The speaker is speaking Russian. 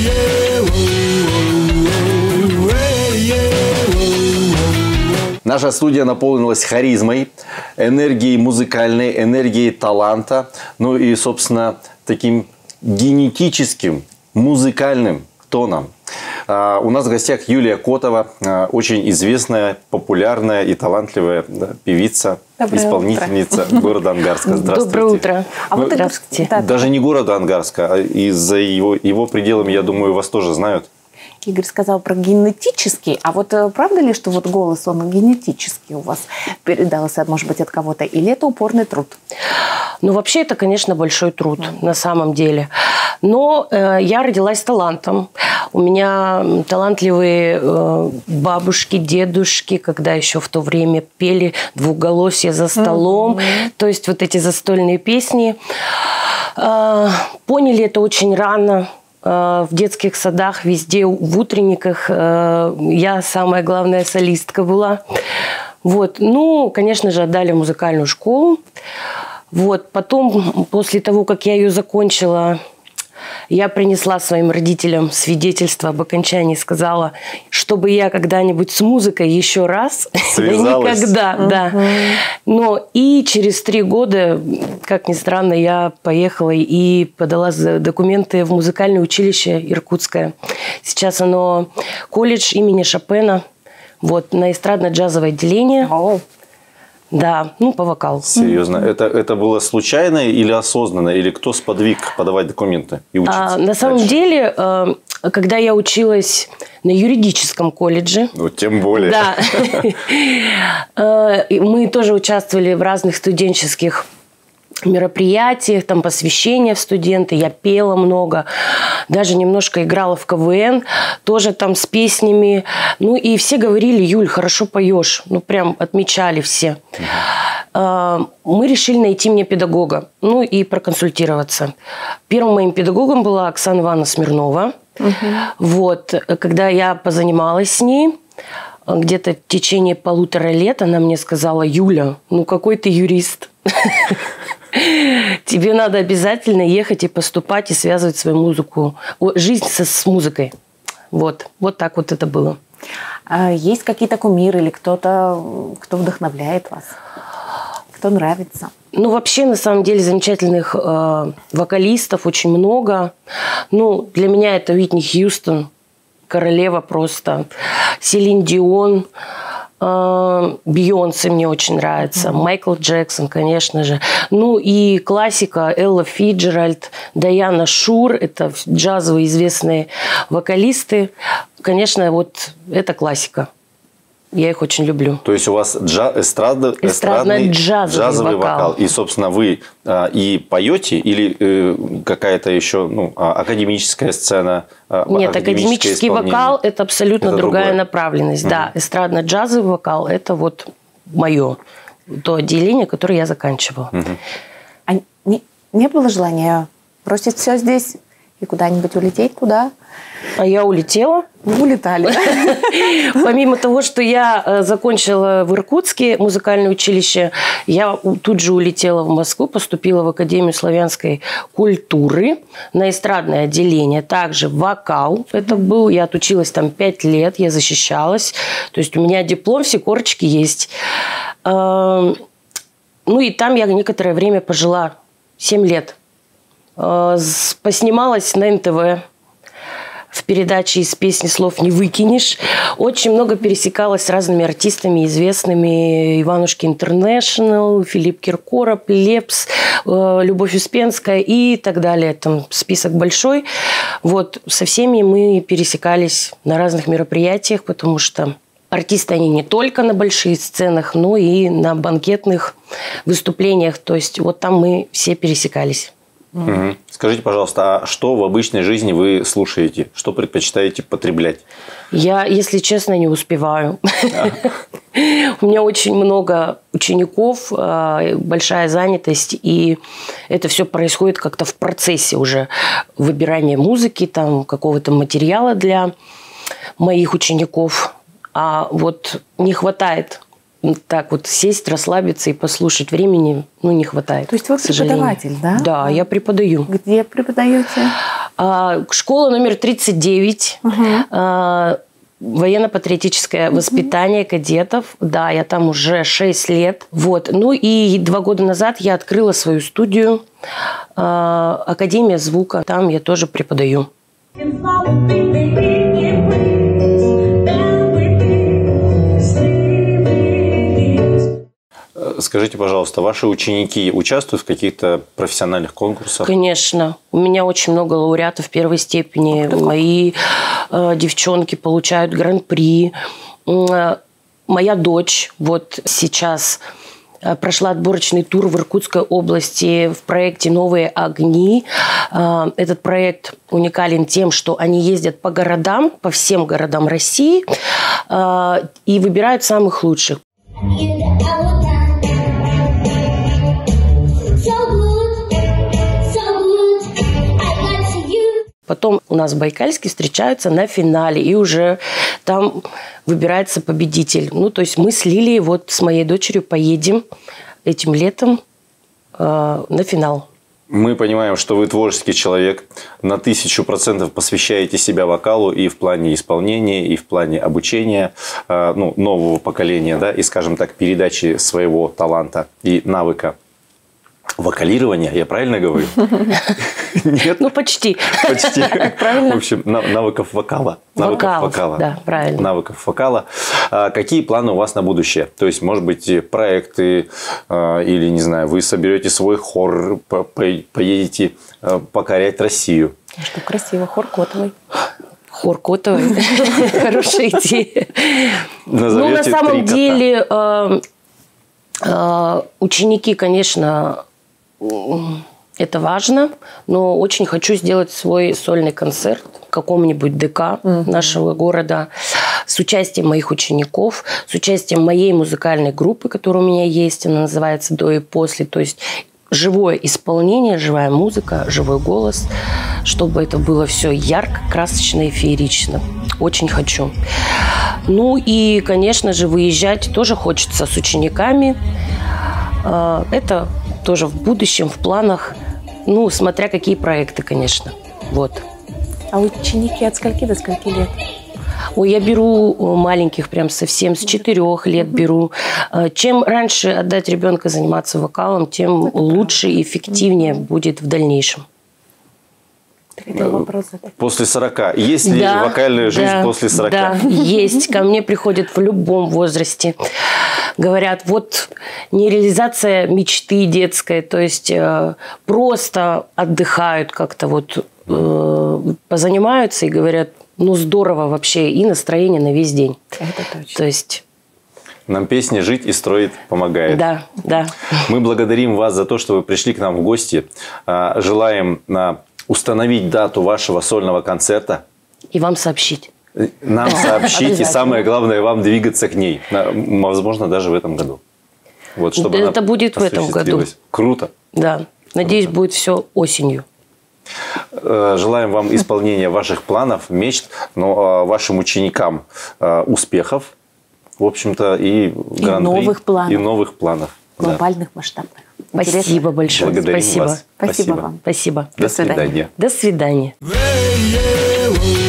Наша студия наполнилась харизмой, энергией музыкальной, энергией таланта, ну и, собственно, таким генетическим музыкальным тоном. У нас в гостях Юлия Котова, очень известная, популярная и талантливая певица, исполнительница города Ангарска. Здравствуйте. Доброе утро. Здравствуйте. Даже не города Ангарска, а и за его пределами, я думаю, вас тоже знают. Игорь сказал про генетический. А вот правда ли, что вот голос, он генетический у вас передался, может быть, от кого-то? Или это упорный труд? Ну, вообще, это, конечно, большой труд на самом деле. Но я родилась с талантом. У меня талантливые бабушки, дедушки, когда еще в то время пели двухголосье за столом. То есть вот эти застольные песни. Поняли это очень рано. В детских садах, везде, в утренниках. Я самая главная солистка была. Вот. Ну, конечно же, отдали в музыкальную школу. Вот. Потом, после того, как я ее закончила, я принесла своим родителям свидетельство об окончании, сказала, чтобы я когда-нибудь с музыкой еще раз. Связалась. Никогда, да. Но и через 3 года, как ни странно, я поехала и подала документы в музыкальное училище Иркутское. Сейчас оно колледж имени Шопена, вот, на эстрадно-джазовое отделение. Да, ну, по вокалу. Серьезно? Это было случайно или осознанно? Или кто сподвиг подавать документы и учиться? На самом деле, когда я училась на юридическом колледже... Ну, тем более. Да. Мы тоже участвовали в разных студенческих мероприятиях, там посвящения в студенты, я пела много, даже немножко играла в КВН, тоже там с песнями. Ну и все говорили: Юль, хорошо поешь. Ну прям отмечали все. Мы решили найти мне педагога, ну и проконсультироваться. Первым моим педагогом была Оксана Ивановна Смирнова. Вот, когда я позанималась с ней, где-то в течение 1,5 лет, она мне сказала: Юля, ну какой ты юрист. Тебе надо обязательно ехать и поступать, и связывать свою музыку, жизнь с музыкой. Вот так вот это было. Есть какие-то кумиры или кто-то, кто вдохновляет вас? Кто нравится? Ну, вообще, на самом деле, замечательных вокалистов очень много. Ну, для меня это Уитни Хьюстон, королева просто. Селин Дион. Бейонсе мне очень нравится, Майкл Джексон, конечно же. Ну и классика: Элла Фиджеральд, Дайана Шур, это джазовые известные вокалисты. Конечно, вот это классика. Я их очень люблю. То есть у вас эстрадный джазовый вокал. И, собственно, вы и поете, или какая-то еще академическая сцена? Нет, академический вокал – это абсолютно другая направленность. Да, эстрадно-джазовый вокал – это вот мое, то отделение, которое я заканчивала. А не было желания бросить все здесь и куда-нибудь улететь туда? А я улетела. Вы улетали. Помимо того, что я закончила в Иркутске музыкальное училище, я тут же улетела в Москву, поступила в Академию славянской культуры на эстрадное отделение. Также вокал это был. Я отучилась там 5 лет, я защищалась. То есть у меня диплом, все корочки есть. Ну и там я некоторое время пожила, 7 лет. Поснималась на НТВ. В передаче «Из песни слов не выкинешь». Очень много пересекалась с разными артистами известными. Иванушки Интернешнл, Филипп Киркоров, Лепс, Любовь Успенская и так далее. Там список большой. Вот, со всеми мы пересекались на разных мероприятиях, потому что артисты, они не только на больших сценах, но и на банкетных выступлениях. То есть вот там мы все пересекались. Скажите, пожалуйста, а что в обычной жизни вы слушаете? Что предпочитаете потреблять? Я, если честно, не успеваю. У меня очень много учеников, большая занятость, и это все происходит как-то в процессе уже выбирания музыки, там, какого-то материала для моих учеников. А вот не хватает так вот сесть, расслабиться и послушать, времени не хватает. То есть вы преподаватель, да? Да, я преподаю. Где преподаете? Школа номер 39. Военно-патриотическое воспитание кадетов. Да, я там уже 6 лет. Вот. Ну и 2 года назад я открыла свою студию Академия звука. Там я тоже преподаю. Скажите, пожалуйста, ваши ученики участвуют в каких-то профессиональных конкурсах? Конечно. У меня очень много лауреатов первой степени. Мои девчонки получают гран-при. Моя дочь вот сейчас прошла отборочный тур в Иркутской области в проекте «Новые огни». Этот проект уникален тем, что они ездят по городам, по всем городам России и выбирают самых лучших. Потом у нас в Байкальске встречаются на финале, и уже там выбирается победитель. Ну, то есть мы с Лилией, вот с моей дочерью поедем этим летом на финал. Мы понимаем, что вы творческий человек, на 1000% посвящаете себя вокалу и в плане исполнения, и в плане обучения нового поколения, да, и, скажем так, передачи своего таланта и навыка. Вокалирование, я правильно говорю? Нет? Ну, почти. Почти. Правильно? В общем, навыков вокала. Вокала, да, правильно. Навыков вокала. Какие планы у вас на будущее? То есть, может быть, проекты или, не знаю, вы соберете свой хор, поедете покорять Россию? Что красиво, хор Котовой. Хор Котовой. Хорошая идея. Ну, на самом 3 кота. деле, ученики, конечно, это важно, но очень хочу сделать свой сольный концерт в каком-нибудь ДК нашего города с участием моих учеников, с участием моей музыкальной группы, которая у меня есть, она называется «До и после», то есть живое исполнение, живая музыка, живой голос, чтобы это было все ярко, красочно и феерично. Очень хочу. Ну и, конечно же, выезжать тоже хочется с учениками. Это тоже в будущем, в планах, ну, смотря какие проекты, конечно. Вот. А ученики от скольки до скольки лет? Ой, я беру маленьких прям совсем, с 4 лет беру. Чем раньше отдать ребенка заниматься вокалом, тем лучше и эффективнее будет в дальнейшем. После 40. Есть ли вокальная жизнь после 40? Да, есть. Ко мне приходят в любом возрасте. Говорят, вот нереализация мечты детской, то есть просто отдыхают как-то вот, позанимаются и говорят, ну здорово вообще, и настроение на весь день. Это точно. То есть... Нам песни «Жить и строить» помогает. Да, да. Мы благодарим вас за то, что вы пришли к нам в гости. Желаем установить дату вашего сольного концерта. И вам сообщить. Нам сообщить, и самое главное, вам двигаться к ней. Возможно, даже в этом году. Вот, чтобы это будет в этом году. Круто. Да. Надеюсь, будет все осенью. Желаем вам исполнения ваших планов, мечт, но вашим ученикам успехов, в общем-то, и новых планов. И новых планов. Глобальных, масштабных. Спасибо большое. Благодарим Спасибо. вас. Спасибо вам. Спасибо. До свидания. До свидания.